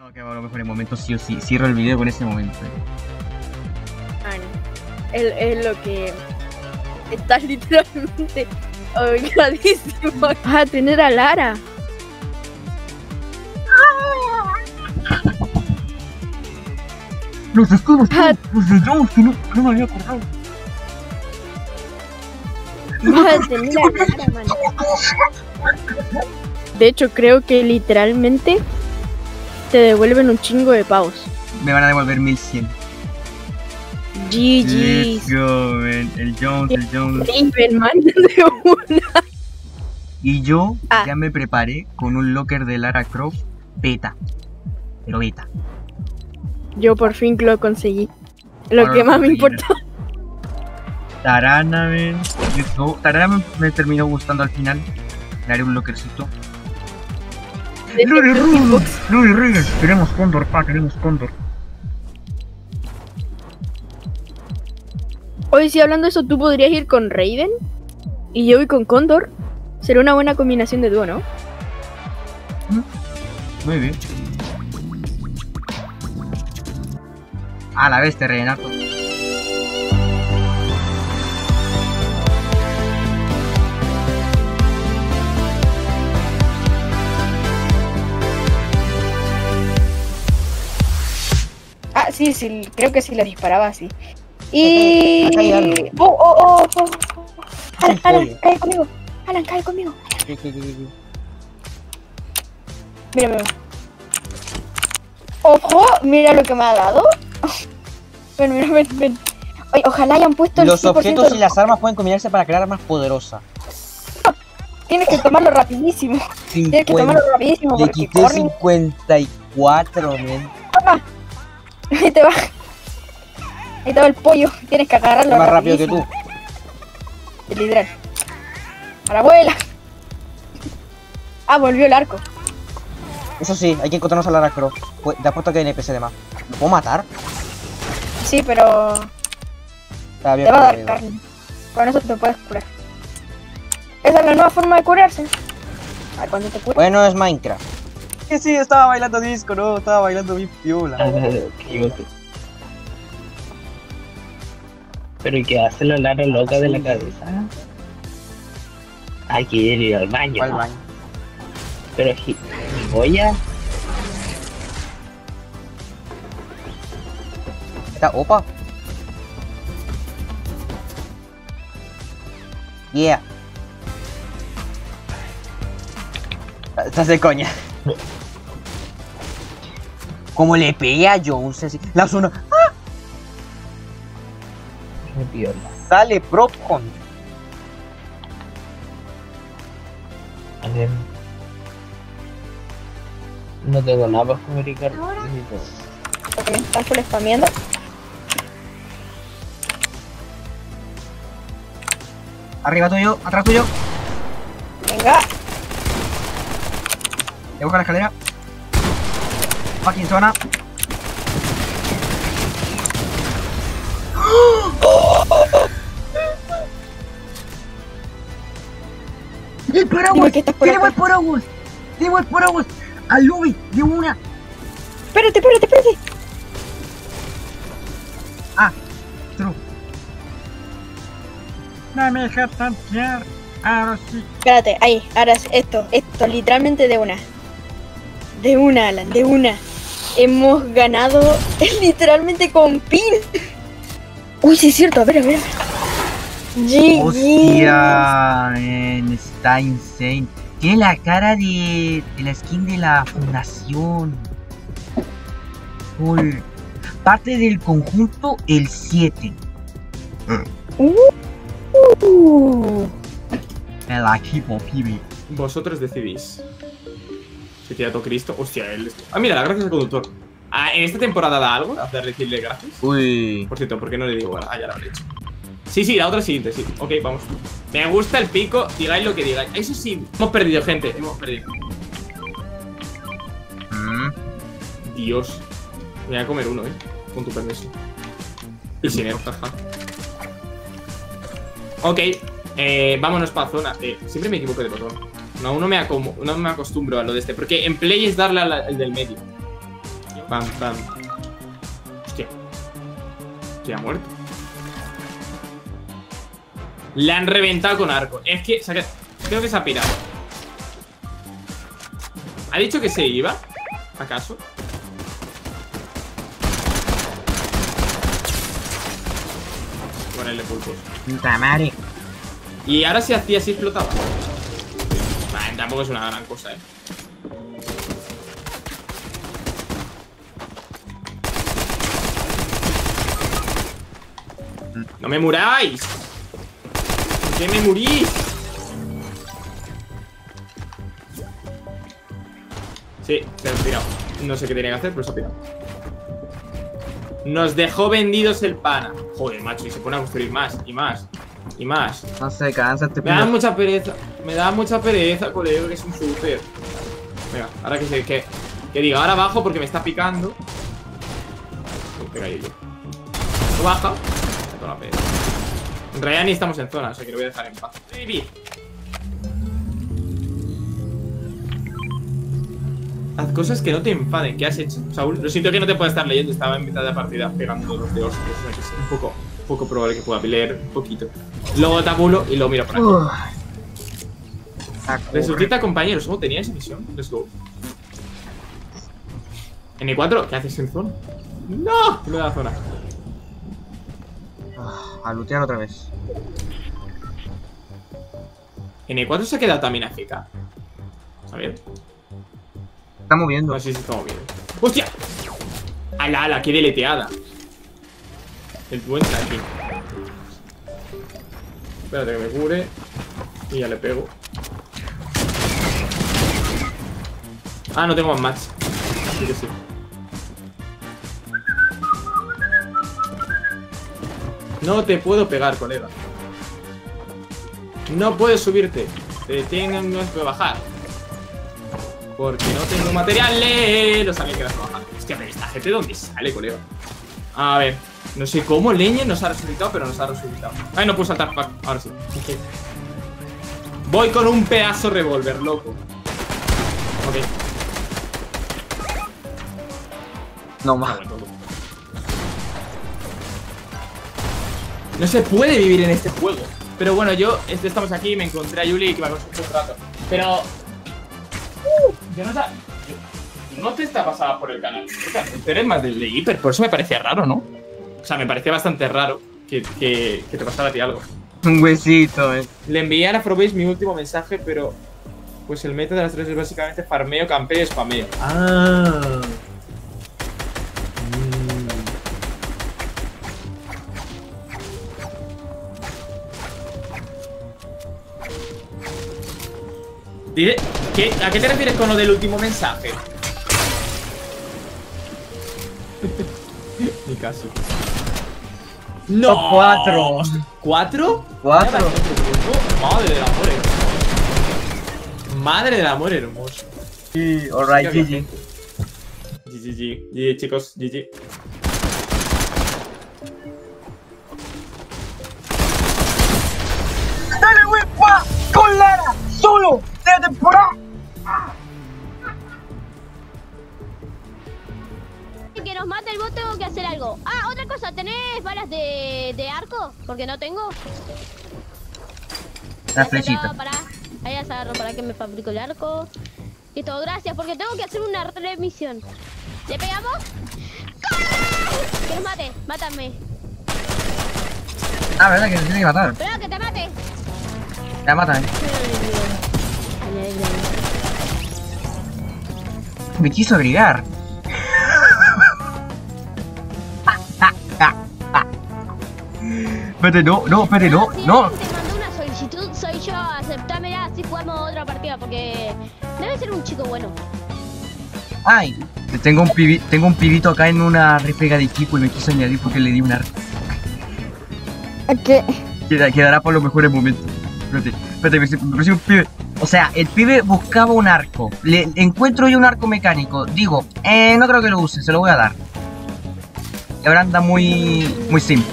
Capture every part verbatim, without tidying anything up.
Ok, a lo mejor en momento sí o sí. Cierro el video con ese momento. Ah, no. Es, es lo que estás literalmente obligadísimo. Vas a tener a Lara. Los escudos, ah, los de Jones, que no, no me había acordado. Vas a tener a Lara, man. De hecho, creo que literalmente te devuelven un chingo de pavos. Me van a devolver mil cien. G G. Let's go, man. El Jones, el Jones. Raven, man, de una. Y yo ah. ya me preparé con un locker de Lara Croft beta. Pero beta. Yo por fin lo conseguí. Lo bueno, que más me importó. Tarana, man. Let's go. Tarana me, me terminó gustando al final. Le haré un lockercito. Lori Rudo, Lori Reyes. Queremos Cóndor, pa, queremos Cóndor. Hoy sí, hablando de eso, tú podrías ir con Raven y yo voy con Cóndor. Sería una buena combinación de dúo, ¿no? Muy bien. A la bestia, Renato. Ah, sí, sí, creo que sí la disparaba así. Y... Acá hay algo. Oh, oh, oh, oh. Alan, Alan, cae conmigo. Alan, cae conmigo. ¿Qué, qué, qué, qué? Mira, mira. Ojo, mira lo que me ha dado. Ven, mira, ven, ven. Oye, ojalá hayan puesto el Los objetos y las armas pueden combinarse para crear armas poderosas. Tienes que tomarlo rapidísimo. cincuenta. Tienes que tomarlo rapidísimo. Le quité corren... cincuenta y cuatro, men. Toma. Ahí te va. Ahí te va el pollo. Tienes que agarrarlo más rápido que tú. Literal. A la abuela. Ah, volvió el arco. Eso sí, hay que encontrarnos a Lara Croft. Te apuesto que hay N P C de más. ¿Lo puedo matar? Sí, pero... Está bien, te va a dar carne. Con eso te puedes curar. Esa es la nueva forma de curarse. A ver, cuando te curas. Bueno, es Minecraft. Sí, sí, estaba bailando disco, ¿no? Estaba bailando bien piola. Pero ¿y qué hace la Lara loca de la cabeza? Hay que ir al baño. Al baño. Pero voy a... ¿Está opa? Yeah. Estás de coña. Como le pegué a Jones así. La zona. ¡Ah! Sale Propcon. A ver. No tengo nada para comunicar. Ok, están full spameando. Arriba tuyo, atrás tuyo. Venga. Le busco la escalera. Fucking zona. ¡El paraguas! ¡Tenemos el paraguas! ¡Tenemos el paraguas! ¡Al lobby! ¡De una! ¡Espérate, espérate, espérate! Ah, true. No me dejas tantear. Ahora sí. Espérate, ahí, ahora esto, esto, literalmente de una. De una, Alan, de una. Hemos ganado literalmente con pin. Uy, sí es cierto, a ver, a ver. G G. Hostia, man, está insane. Tiene la cara de, de la skin de la fundación. Uy. Parte del conjunto el siete. Uh, uh. El equipo, pibe. Vosotros decidís. Se tira todo Cristo. Hostia, él. Ah, mira, la gracia es el conductor. Ah, ¿en esta temporada da algo? ¿Hacer decirle gracias? Uy. Por cierto, ¿por qué no le digo? Ah, ya lo habré hecho. Sí, sí, la otra siguiente, sí. Ok, vamos. Me gusta el pico, digáis lo que digáis. Eso sí, hemos perdido, gente. Hemos perdido. Mm. Dios. Me voy a comer uno, eh. Con tu permiso. Y sin él, jaja. Ok. Eh, vámonos para zona. Eh, siempre me equivoco de botón. No, no me, no me acostumbro a lo de este. Porque en play es darle al, al del medio. Pam, pam. Hostia. Se ha muerto. Le han reventado con arco. Es que se ha quedado... Creo que se ha pirado. ¿Ha dicho que se iba? ¿Acaso? Ponerle pulpos. Puta madre. Y ahora si hacía así explotaba. Vale, tampoco es una gran cosa, eh. ¡No me muráis! ¿Por qué me murís? Sí, se ha pirado. No sé qué tenía que hacer, pero se ha pirado. Nos dejó vendidos el pana. Joder, macho, y se pone a construir más, y más, y más. No se cansa este Me da mucha pereza. Me da mucha pereza, colega, que es un super. Venga, ahora que se que, que diga, ahora bajo porque me está picando. Uy, pega ahí yo. No baja. Toda la pereza. En realidad ni estamos en zona, o sea que lo voy a dejar en paz. Baby. Haz cosas que no te enfaden. ¿Qué has hecho, Saúl? Lo siento que no te pueda estar leyendo. Estaba en mitad de partida pegando los de hostias. O sea que es un poco, un poco probable que pueda leer un poquito. Luego tabulo y luego miro por aquí. Resucita, compañeros. ¿Cómo tenía esa misión? Let's go. N cuatro, ¿qué haces en zona? ¡No! No me da zona. A lootear otra vez. N cuatro se ha quedado también a F K. A ver. Está moviendo. No sé si está moviendo. ¡Hostia! ¡Ala, ala! ¡Qué deleteada! El buen tracking. Espérate que me cure. Y ya le pego. Ah, no tengo más match. Sí que sí. No te puedo pegar, colega. No puedes subirte. Te tengo que bajar. Porque no tengo materiales. Lo sabía que ibas a bajar. Hostia, pero esta gente, ¿dónde sale, colega? A ver. No sé cómo leñe nos ha resucitado, pero nos ha resucitado. Ay, no puedo saltar. Ahora sí. Voy con un pedazo revólver, loco. Ok. No más. No se puede vivir en este juego. Pero bueno, yo este, estamos aquí. Me encontré a Yuli que me ha costado un rato. Pero... Uh, yo no, ta... yo no te está pasada por el canal. Tú eres más del de Hiper. Por eso me parecía raro, ¿no? O sea, me parecía bastante raro que, que, que te pasara a ti algo. Un huesito, eh. Le envié a Afrobase mi último mensaje, pero... Pues el método de las tres es básicamente farmeo, campeo y spameo. Ah... ¿Qué? ¿A qué te refieres con lo del último mensaje? Ni caso. ¡No! Cuatro. ¿Cuatro? Cuatro. Madre del amor hermoso. Madre del amor hermoso. Sí, alright, G G. G G, G G, chicos, G G. ¡Dale, huepa! ¡Con Lara! ¡Solo! ¡De la temporada! Que nos mate el bot, tengo que hacer algo. Ah, otra cosa, ¿tenés balas de, de arco? Porque no tengo. La flechita. Pará, ahí las agarro para que me fabrico el arco. Listo, gracias, porque tengo que hacer una remisión. ¿Le pegamos? ¡Corre! Que nos mate, mátame. Ah, verdad que se tiene que matar. Pero que te mate. Ya mata, eh. Me quiso agregar. Espérate, no, no, espérate, no, Si no. alguien te mandó una solicitud, soy yo, aceptámela, así jugamos otra partida, porque debe ser un chico bueno. Ay, tengo un pibi, tengo un pibito acá en una refriega de equipo y me quiso añadir porque le di una. ¿Qué? Queda- Quedará por los mejores momentos. Espérate, espérate, me me pareció un pibe. O sea, el pibe buscaba un arco. Le encuentro yo un arco mecánico. Digo, eh, no creo que lo use, se lo voy a dar. Y ahora anda muy, muy simple.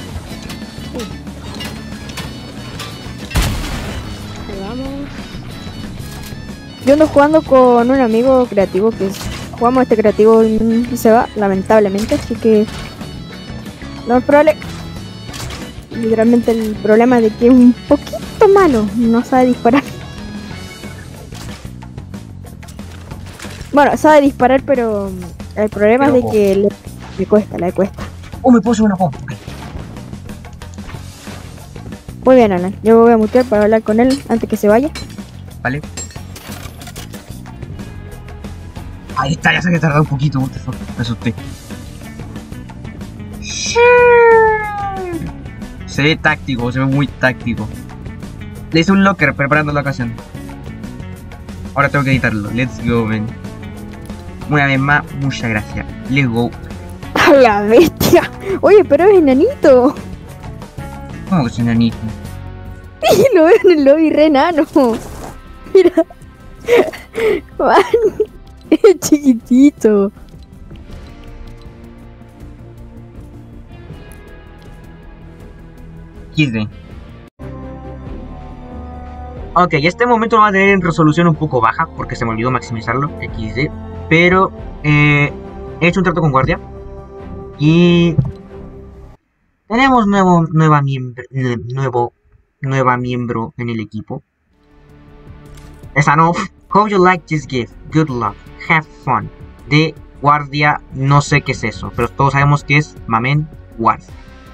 Yo ando jugando con un amigo creativo que es jugamos este creativo y se va, lamentablemente, así que no es probable. Literalmente el problema es de que es un poquito malo, no sabe disparar. Bueno, sabe disparar, pero el problema Pero, es de que le, le cuesta, le cuesta. Oh, me puedo hacer una pompa. Ok. Muy bien, Alan, yo voy a mutear para hablar con él antes que se vaya. Vale. Ahí está, ya sé que tardó un poquito. What the fuck, me asusté. Se ve táctico, se ve muy táctico. Le hice un locker preparando la ocasión. Ahora tengo que editarlo. Let's go, man. Una vez más, muchas gracias. Let's go. ¡A la bestia! Oye, pero es enanito. ¿Cómo que es enanito? Y lo veo en el lobby re enano. Mira. Man, es chiquitito. equis de. Ok, este momento lo va a tener en resolución un poco baja porque se me olvidó maximizarlo, equis de. Pero eh, he hecho un trato con guardia y tenemos nuevo nueva miembro nuevo nueva miembro en el equipo. Esa no. Hope you like this gift. Good luck. Have fun. De guardia, no sé qué es eso, pero todos sabemos que es Mamen Guardia.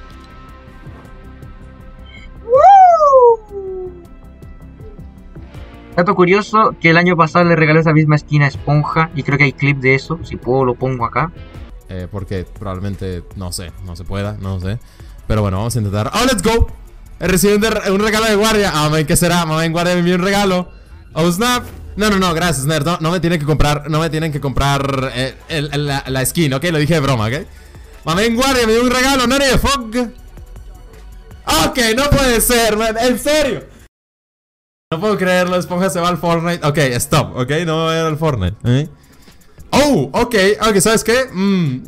Dato curioso, que el año pasado le regalé esa misma skin a Esponja y creo que hay clip de eso, si puedo lo pongo acá. Eh, porque probablemente, no sé, no se pueda, no sé. Pero bueno, vamos a intentar. ¡Oh, let's go! He recibido un, de un regalo de guardia. Ah, man, ¿qué será? Mamá en guardia me envió un regalo. Oh, snap. No, no, no, gracias, nerd. No, no me tienen que comprar, no me tienen que comprar eh, el, el, la, la skin, ¿ok? Lo dije de broma, ¿ok? Mamá en guardia me dio un regalo, no de fuck. Ok, no puede ser, man. ¿En serio? No puedo creerlo, Esponja se va al Fortnite. Ok, stop, ok, no voy a ir al Fortnite. ¿Eh? Oh, ok, ok, ¿sabes qué? Mm.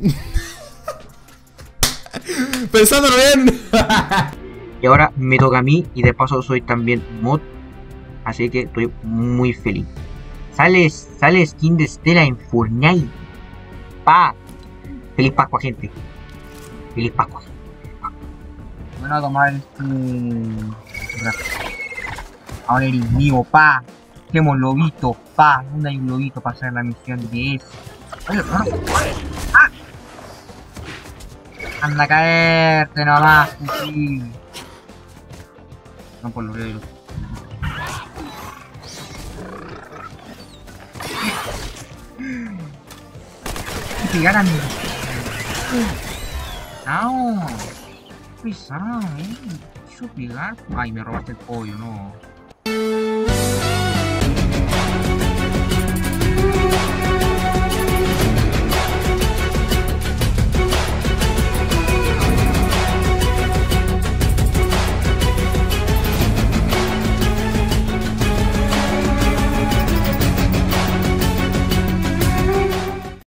Pensándolo bien. Y ahora me toca a mí y de paso soy también mod. Así que estoy muy feliz. Sale, sale skin de Estela en Fortnite. Pa. Feliz Pascua, gente. Feliz Pascua. Bueno, a tomar este... Ahora eres mío, pa. Tenemos lobito, pa. ¿Dónde hay un lobito para hacer la misión de eso? Oye, no, no. ¡Ah! Anda a caerte nomás, fusil. No por lo que digo. Y pegar a mí. No. Pesado, eh. Quiso pegar. Ay, me robaste el pollo, no.